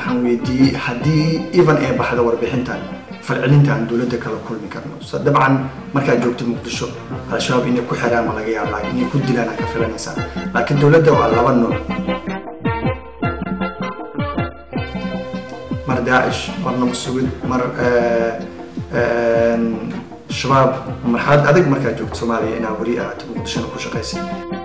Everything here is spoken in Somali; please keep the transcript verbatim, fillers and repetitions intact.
waxaan weydiiyey haddii even ay baxdo warbixintan falcelinta aan dowladda kala kulmi karno dabcan markaad joogto muqdisho al-shabaab inay ku xiraan ma laga yaabaa inay ku dilaan ka filanaysaa laakiin dowladda waa laba nooc mar daacish marna masuud mar shabaab marxalad adag markaad joogto Soomaaliya inaa wari aad muqdisho ku shaqaysid